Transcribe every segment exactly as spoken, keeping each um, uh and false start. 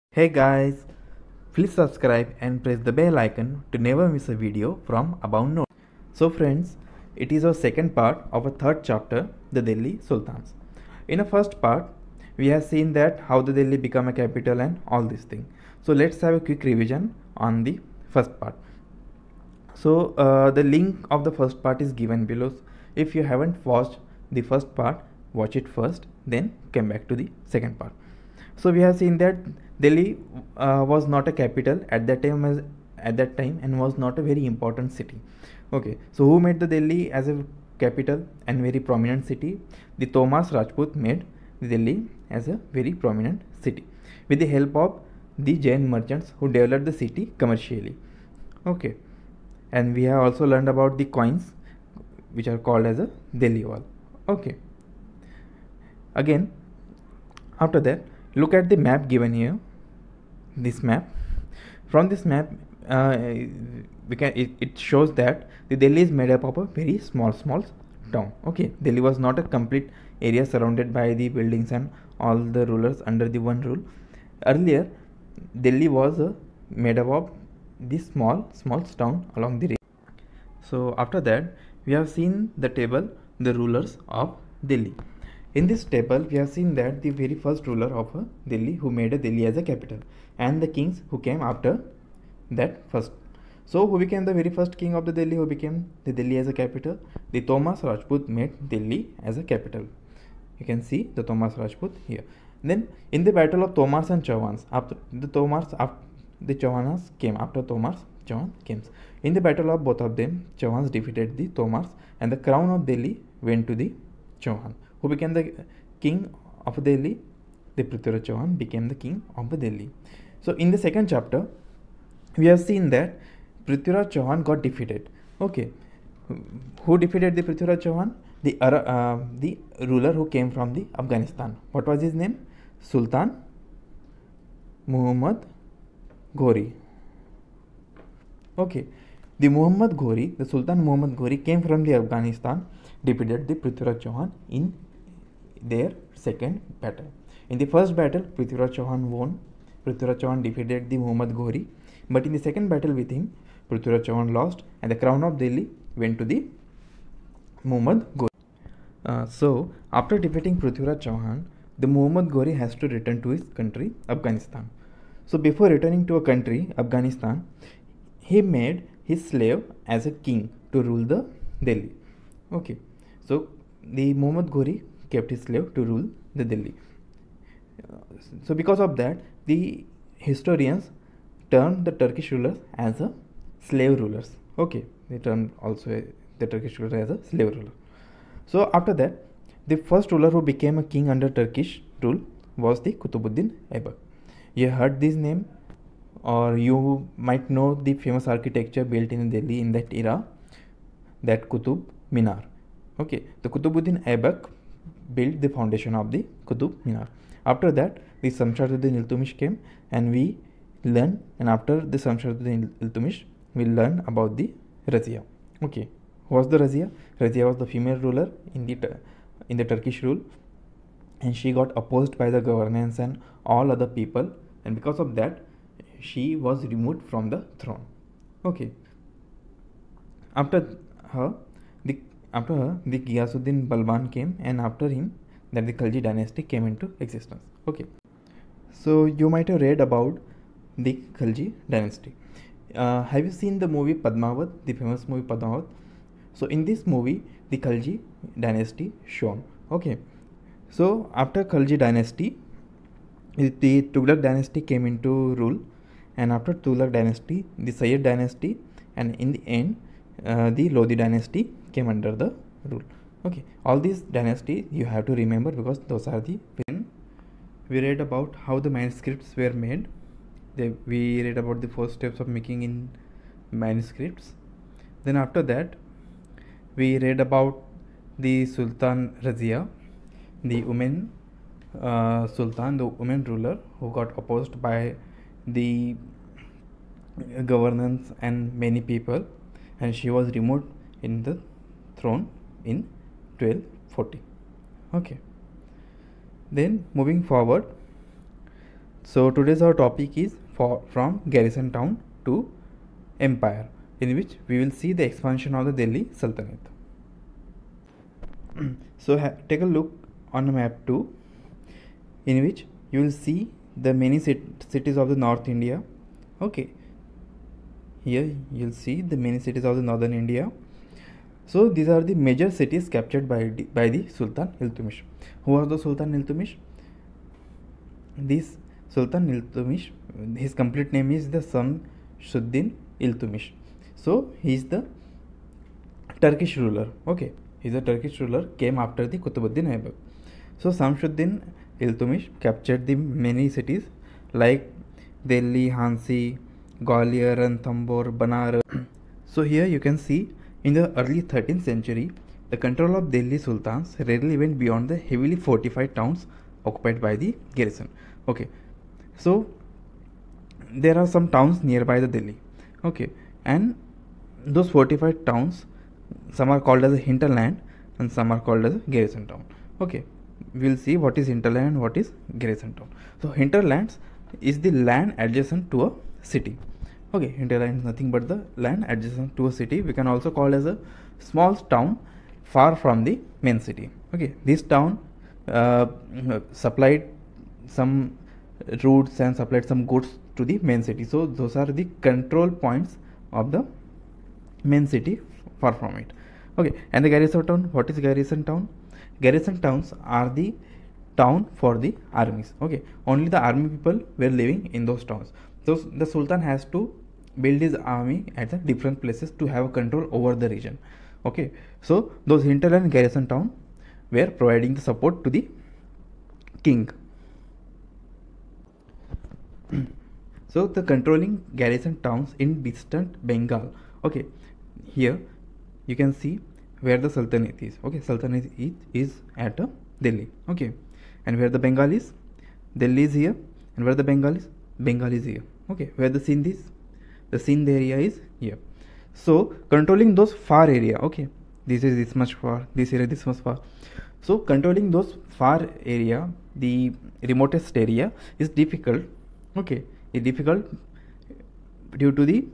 Hey guys, please subscribe and press the bell icon to never miss a video from Abound Notes. So friends, it is our second part of a third chapter, the Delhi Sultans. In the first part, we have seen that how the Delhi become a capital and all these things. So let's have a quick revision on the first part. So uh, the link of the first part is given below. If you haven't watched the first part, watch it first, then come back to the second part. So we have seen that Delhi uh, was not a capital at that time as at that time and was not a very important city. Okay, so who made the Delhi as a capital and very prominent city? The Thomas Rajput made the Delhi as a very prominent city with the help of the Jain merchants who developed the city commercially. Okay, and we have also learned about the coins which are called as a Delhi wall. Okay, again after that, look at the map given here. This map, from this map uh, we can it, it shows that the Delhi is made up of a very small small town. Okay, Delhi was not a complete area surrounded by the buildings and all the rulers under the one rule. Earlier Delhi was uh, made up of this small small town along the river. So after that, we have seen the table, the rulers of Delhi. In this table, we have seen that the very first ruler of uh, Delhi who made a Delhi as a capital, and the kings who came after that first. So who became the very first king of the Delhi who became the Delhi as a capital? The Thomas Rajput made Delhi as a capital. You can see the Thomas Rajput here. Then in the battle of Tomars and Chauhans, after the Tomars, after the Chauhans came after Tomars, Chauhan came. In the battle of both of them, Chauhans defeated the Tomars, and the crown of Delhi went to the Chauhan. Who became the king of Delhi? The Prithviraj Chauhan became the king of the Delhi. So in the second chapter, we have seen that Prithviraj Chauhan got defeated. Okay, who defeated the Prithviraj Chauhan? The uh, the ruler who came from the Afghanistan. What was his name? Sultan Muhammad Ghori. Okay, the Muhammad Ghori, the Sultan Muhammad Ghori came from the Afghanistan, defeated the Prithviraj Chauhan in their second battle. In the first battle, Prithviraj Chauhan won. Prithviraj Chauhan defeated the Muhammad Ghori, but in the second battle with him, Prithviraj Chauhan lost, and the crown of Delhi went to the Muhammad Ghori. Uh, so after defeating Prithviraj Chauhan, the Muhammad Ghori has to return to his country, Afghanistan. So before returning to a country, Afghanistan, he made his slave as a king to rule the Delhi. Okay, so the Muhammad Ghori kept his slave to rule the Delhi. Uh, so because of that, the historians termed the Turkish rulers as a slave rulers. Okay, they termed also the Turkish ruler as a slave ruler. So after that, the first ruler who became a king under Turkish rule was the Qutbuddin Aibak. You heard this name, or you might know the famous architecture built in Delhi in that era, that Qutub Minar. Okay, the Qutbuddin Aibak built the foundation of the Qutub Minar. After that, the Shamshaduddin Iltutmish came, and we learn, and after the Shamshaduddin Iltutmish, we learn about the Razia. Okay, who was the Razia? Razia was the female ruler in the in the Turkish rule, and she got opposed by the governance and all other people, and because of that, she was removed from the throne. Okay, after her, the after her, the Ghiyasuddin Balban came, and after him, that the Khalji dynasty came into existence. Okay, so you might have read about the Khalji dynasty. Uh, have you seen the movie Padmavat, the famous movie Padmavat? So in this movie, the Khalji dynasty shown. Okay, so after Khalji dynasty, the Tughlaq dynasty came into rule, and after Tughlaq dynasty, the Sayyid dynasty, and in the end, uh, the Lodi dynasty came under the rule. Okay, all these dynasties you have to remember because those are the. When we read about how the manuscripts were made, they, we read about the first steps of making in manuscripts. Then after that, we read about the Sultan Razia, the woman uh, Sultan, the woman ruler who got opposed by the governance and many people, and she was removed in the throne in twelve forty. Okay, then moving forward, So today's our topic is for from garrison town to empire, in which we will see the expansion of the Delhi Sultanate. So take a look on a map two, in which you will see the many cit cities of the North India. Okay, here you'll see the many cities of the northern India. So these are the major cities captured by the, by the Sultan Iltutmish. Who was the Sultan Iltutmish? This Sultan Iltutmish, his complete name is the Samshuddin Iltutmish. So he is the Turkish ruler. Okay, he is a Turkish ruler, came after the Qutbuddin Ayyubak. So Samshuddin Iltutmish captured the many cities like Delhi, Hansi, Gwalior, Ranthambore, Banaras. So here you can see in the early thirteenth century, the control of Delhi Sultans rarely went beyond the heavily fortified towns occupied by the garrison. Okay, so there are some towns nearby the Delhi. Okay, and those fortified towns, some are called as a hinterland and some are called as a garrison town. Okay, we will see what is hinterland and what is garrison town. So hinterlands is the land adjacent to a city. Okay, hinterland is nothing but the land adjacent to a city. We can also call as a small town far from the main city. Okay, this town uh, supplied some routes and supplied some goods to the main city. So those are the control points of the main city far from it. Okay, and the garrison town, what is garrison town? Garrison towns are the town for the armies. Okay, only the army people were living in those towns. So the Sultan has to build his army at the different places to have a control over the region. Okay, so those hinterland garrison town were providing the support to the king. So the controlling garrison towns in distant Bengal. Okay, here you can see where the Sultanate is. Okay, Sultanate is, is at uh, Delhi. Okay, and where the Bengal is, Delhi is here, and where the Bengal is, Bengal is here. Okay, where the Sindh is, the Sindh area is here. So controlling those far area. Okay, this is this much far, this area this much far. So controlling those far area, the remotest area, is difficult. Okay, it's difficult due to the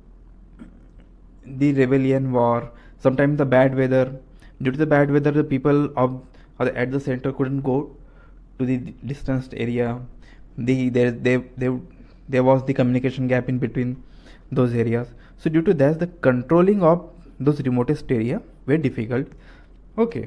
the rebellion, war, sometimes the bad weather. Due to the bad weather, the people of or the, at the center couldn't go to the distanced area. The there they they there was the communication gap in between those areas. So due to that, the controlling of those remotest area were difficult. Okay,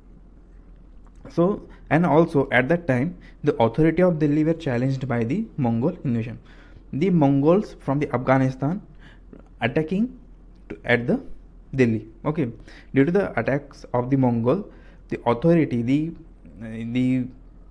so and also at that time the authority of Delhi were challenged by the Mongol invasion. The Mongols from the Afghanistan attacking to, at the Delhi. Okay, due to the attacks of the Mongol, the authority, the the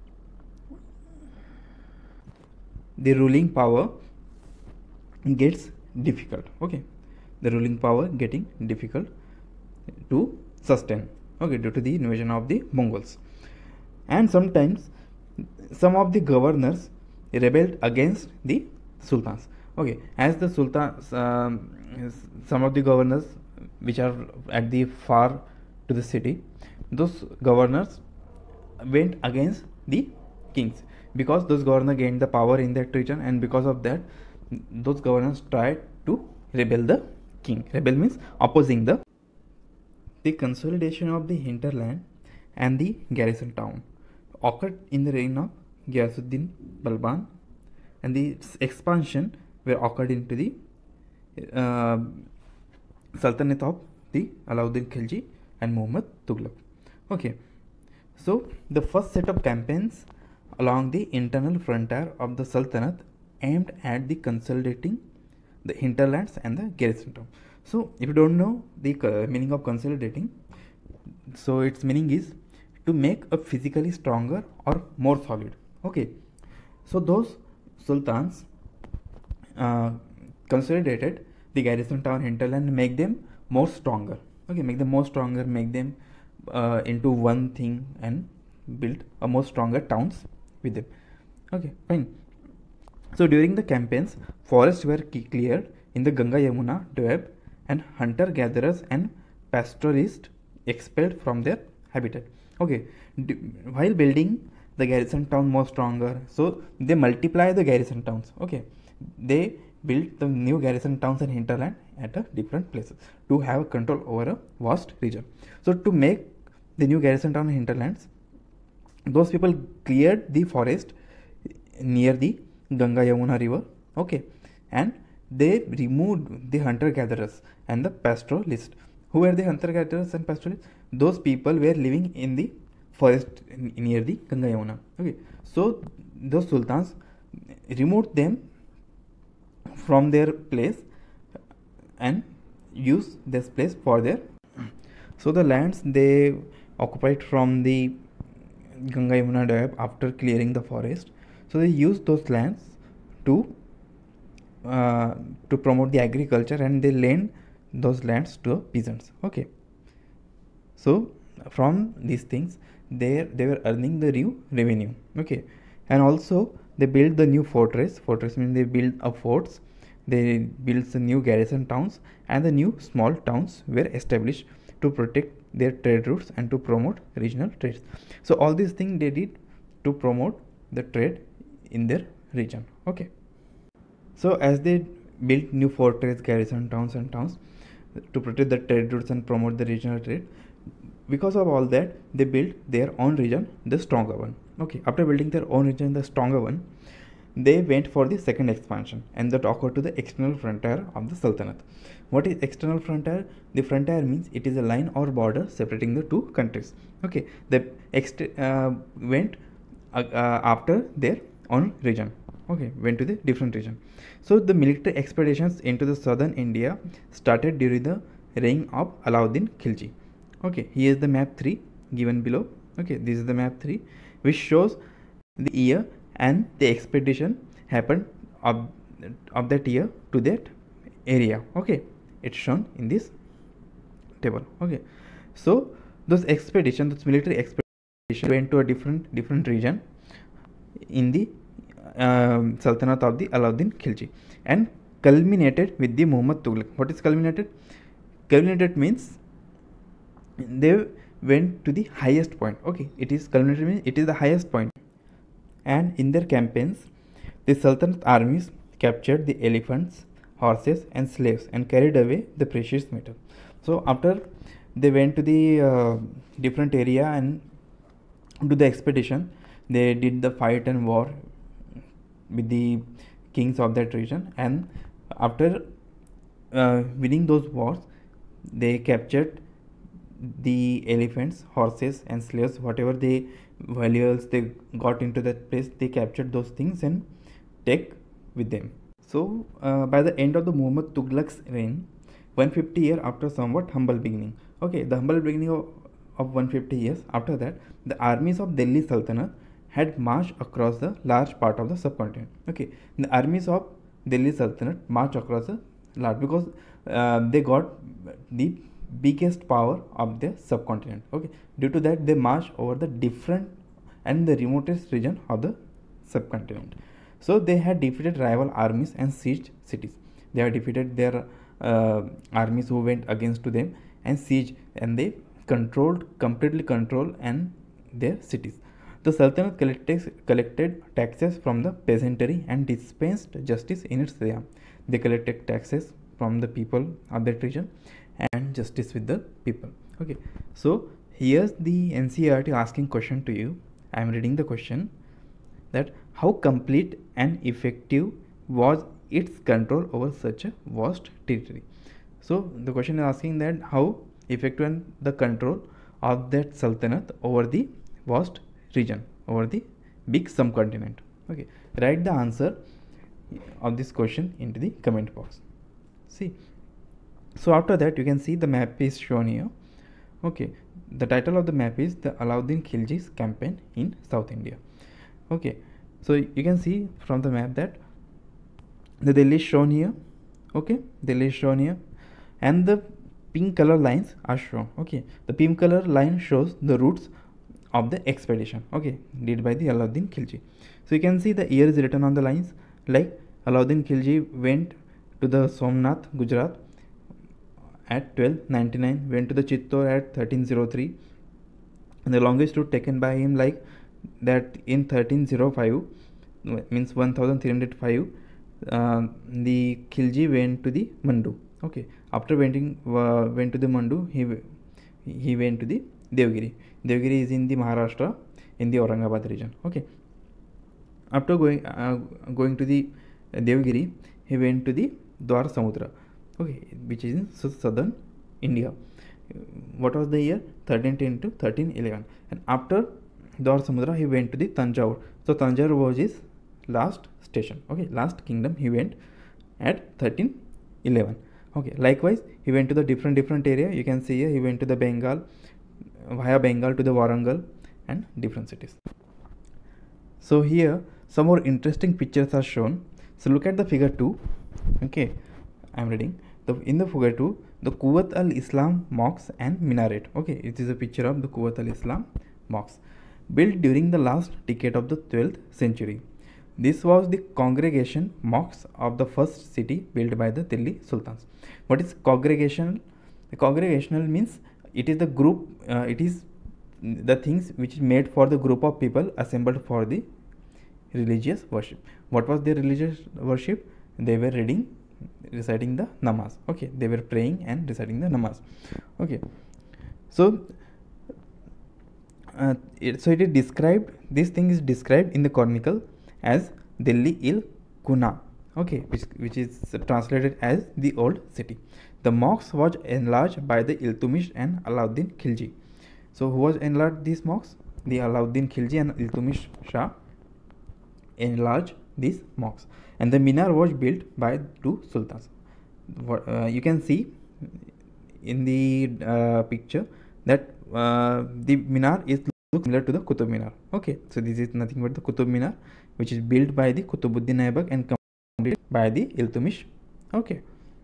the ruling power gets difficult. Okay, the ruling power getting difficult to sustain. Okay, due to the invasion of the Mongols, and sometimes some of the governors rebelled against the sultans. Okay, as the sultans, um, some of the governors which are at the far to the city, those governors went against the kings, because those governors gained the power in that region, and because of that those governors tried to rebel the king. Rebel means opposing the the consolidation of the hinterland and the garrison town occurred in the reign of Ghiyasuddin Balban, and the expansion were occurred into the uh, Sultanate of the Alauddin Khilji and Muhammad Tughlaq. Okay, so the first set of campaigns along the internal frontier of the Sultanate aimed at the consolidating the hinterlands and the garrison town. So if you don't know the uh, meaning of consolidating, so its meaning is to make a physically stronger or more solid. Okay, so those sultans uh, consolidated the garrison town hinterland, make them more stronger. Okay, make them more stronger, make them uh, into one thing, and build a more stronger towns with them. Okay, fine. So during the campaigns, forests were cleared in the Ganga Yamuna Doab, and hunter gatherers and pastoralists expelled from their habitat. Okay, D while building the garrison town more stronger. So they multiply the garrison towns. Okay, they built the new garrison towns and hinterland at a different places to have control over a vast region. So to make the new garrison town and hinterlands, those people cleared the forest near the Ganga Yamuna river. Okay, and they removed the hunter gatherers and the pastoralists. Who were the hunter gatherers and pastoralists? Those people were living in the forest near the Ganga Yamuna. Okay, so those sultans removed them from their place and used this place for their. So the lands they occupied from the Ganga Yamuna Dam after clearing the forest. So they used those lands to uh, to promote the agriculture, and they lend those lands to peasants. Okay, so from these things they they were earning the new revenue. Okay, and also they built the new fortress. Fortress means they built a forts. They built the new garrison towns, and the new small towns were established to protect their trade routes and to promote regional trades. So all these things they did to promote the trade in their region. Okay, so as they built new fortress, garrison towns and towns to protect the trade routes and promote the regional trade, because of all that they built their own region, the stronger one. Okay, after building their own region, the stronger one, they went for the second expansion, and that occurred to the external frontier of the Sultanate. What is external frontier? The frontier means it is a line or border separating the two countries. Okay, they ext- uh, went uh, uh, after their own region. Okay, went to the different region. So the military expeditions into the southern India started during the reign of Alauddin Khilji. Okay, here is the map three given below. Okay, this is the map three, which shows the year and the expedition happened of, of that year to that area. Okay, it's shown in this table. Okay, so those expeditions, those military expeditions went to a different different region in the um, Sultanate of the Alauddin Khilji and culminated with the Muhammad Tughlaq. What is culminated? Culminated means they went to the highest point. Okay, it is culminated means it is the highest point. And in their campaigns, the Sultanate armies captured the elephants, horses and slaves and carried away the precious metal. So after they went to the uh, different area and do the expedition, they did the fight and war with the kings of that region, and after uh, winning those wars, they captured the elephants, horses and slaves, whatever they valuables they got into that place, they captured those things and take with them. So uh, by the end of the Muhammad Tughlaq's reign, one hundred fifty years after somewhat humble beginning. Okay, the humble beginning of, of one hundred fifty years after that, the armies of Delhi Sultanate had marched across the large part of the subcontinent. Okay, the armies of Delhi Sultanate marched across the large because uh, they got the biggest power of the subcontinent. Okay, due to that they marched over the different and the remotest region of the subcontinent. So they had defeated rival armies and seized cities. They had defeated their uh, armies who went against to them and sieged, and they controlled completely controlled and their cities. The Sultanate collected, collected taxes from the peasantry and dispensed justice in its realm. They collected taxes from the people of that region and justice with the people. Okay, so here's the N C E R T asking question to you. I am reading the question, that how complete and effective was its control over such a vast territory. So the question is asking that how effective and the control of that Sultanate over the vast region, over the big subcontinent. Okay, write the answer of this question into the comment box. See, so after that you can see the map is shown here. Okay, the title of the map is the Alauddin Khilji's campaign in South India. Okay, so you can see from the map that the Delhi is shown here. Okay, Delhi is shown here, and the pink color lines are shown. Okay, the pink color line shows the routes of the expedition. Okay, did by the Alauddin Khilji. So you can see the year is written on the lines, like Alauddin Khilji went to the Somnath, Gujarat at twelve ninety-nine, went to the Chittor at thirteen oh three, and the longest route taken by him like that in thirteen oh five, means one thousand three hundred five, uh, the Khilji went to the Mandu. Okay, after went, uh, went to the Mandu, he he went to the Devgiri. Devgiri is in the Maharashtra, in the Aurangabad region. Okay, after going uh, going to the Devgiri, he went to the Dwar Samudra, okay, which is in southern India. What was the year? thirteen ten to thirteen eleven. And after Dwar Samudra, he went to the Tanjore. So Tanjore was his last station. Okay, last kingdom he went at thirteen eleven. Okay, likewise he went to the different different area. You can see here he went to the Bengal, via Bengal to the Warangal and different cities. So here some more interesting pictures are shown. So look at the figure two. Okay, I am reading. The, in the figure two, the Quwwat al-Islam mosques and minaret. Okay, it is a picture of the Quwwat al-Islam mosques built during the last decade of the twelfth century. This was the congregation mosques of the first city built by the Delhi Sultans. What is congregational? The congregational means it is the group, uh, it is the things which is made for the group of people assembled for the religious worship. What was their religious worship? They were reading, reciting the namaz. Okay, they were praying and reciting the namaz. Okay, so uh, it, so it is described, this thing is described in the chronicle as Delhi il Kuna, okay, which, which is translated as the old city. The mosque was enlarged by the Iltutmish and Alauddin Khilji. So who was enlarged these mosques? The Alauddin Khilji and Iltutmish Shah enlarged these mosques, and the minar was built by two sultans. What, uh, you can see in the uh, picture that uh, the minar is similar to the Qutub Minar. Okay, so this is nothing but the Qutub Minar, which is built by the Qutubuddin Aibak and completed by the Iltutmish. Okay,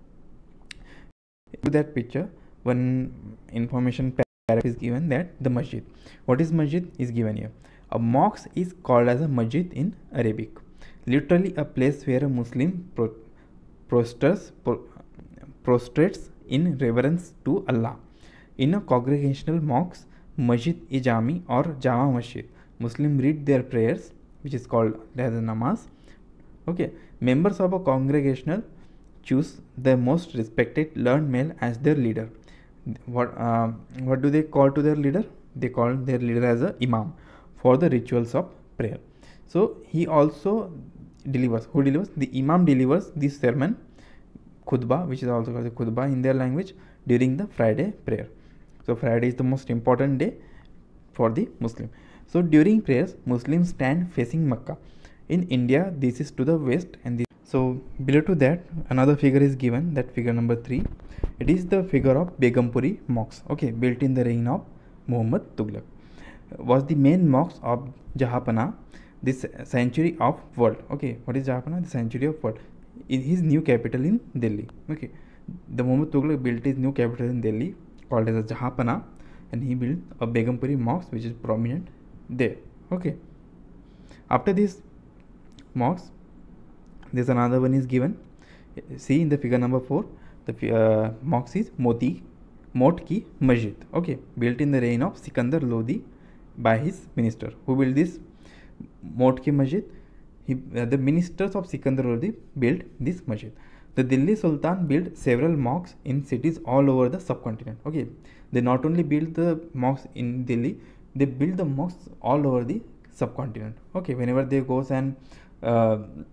to that picture, one information paragraph is given that the masjid. What is masjid is given here. A mosque is called as a masjid in Arabic, literally a place where a Muslim pro prostrates, pro prostrates in reverence to Allah. In a congregational mosque, masjid-e-jami or Jama Masjid, Muslims read their prayers, which is called as a namaz. Okay, members of a congregational choose the most respected learned male as their leader. What uh, what do they call to their leader? They call their leader as a imam for the rituals of prayer. So he also delivers. Who delivers? The imam delivers this sermon, khutbah, which is also called the khutbah in their language, during the Friday prayer. So Friday is the most important day for the Muslim. So during prayers, Muslims stand facing Makkah. In India, this is to the west, and this. So below to that, another figure is given, that figure number three. It is the figure of Begumpuri mosque. Okay, built in the reign of Muhammad Tughlaq. Was the main mosque of Jahanpana, this century of world. Okay, what is Jahanpana? The century of world. In his new capital in Delhi. Okay, the Muhammad Tughlaq built his new capital in Delhi, called as a Jahanpana, and he built a Begumpuri mosque, which is prominent there. Okay, after this mosque, there's another one is given. See in the figure number four, the uh, mosque is Moti Mot Ki Masjid. Okay, built in the reign of Sikandar Lodi by his minister. Who built this Mot Ki Masjid? He, uh, the ministers of Sikandar Lodi built this masjid. The Delhi Sultan built several mosques in cities all over the subcontinent. Okay, they not only built the mosques in Delhi, they built the mosques all over the subcontinent. Okay, whenever they goes and uh,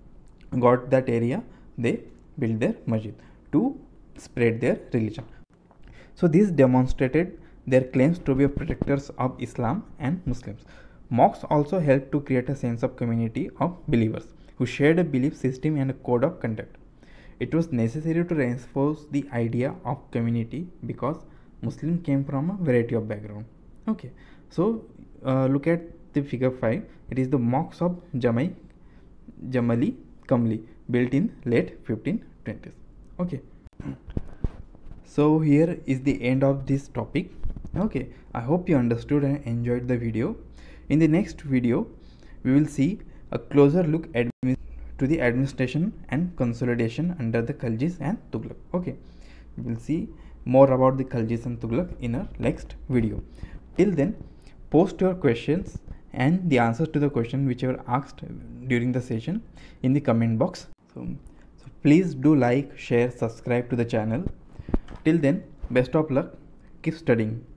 got that area, they built their masjid to spread their religion. So this demonstrated their claims to be protectors of Islam and Muslims. Mosques also helped to create a sense of community of believers who shared a belief system and a code of conduct. It was necessary to reinforce the idea of community because Muslims came from a variety of background. Okay, so uh, look at the figure five. It is the mosque of Jamai Jamali Kamli, built in late fifteen twenties. Okay, so here is the end of this topic. Okay, I hope you understood and enjoyed the video. In the next video, we will see a closer look at to the administration and consolidation under the Khaljis and Tughlaq. Okay, we will see more about the Khaljis and Tughlaq in our next video. Till then, post your questions and the answers to the question which were asked during the session in the comment box. So, so please do like, share, subscribe to the channel. Till then, best of luck. Keep studying.